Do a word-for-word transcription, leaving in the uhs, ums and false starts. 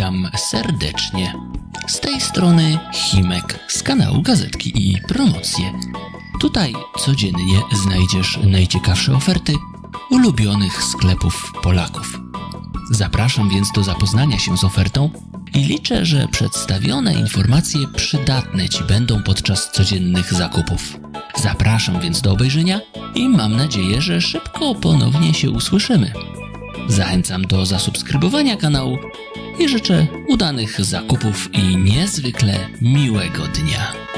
Witam serdecznie. Z tej strony Himek z kanału Gazetki i Promocje. Tutaj codziennie znajdziesz najciekawsze oferty ulubionych sklepów Polaków. Zapraszam więc do zapoznania się z ofertą i liczę, że przedstawione informacje przydatne Ci będą podczas codziennych zakupów. Zapraszam więc do obejrzenia i mam nadzieję, że szybko ponownie się usłyszymy. Zachęcam do zasubskrybowania kanału i życzę udanych zakupów i niezwykle miłego dnia.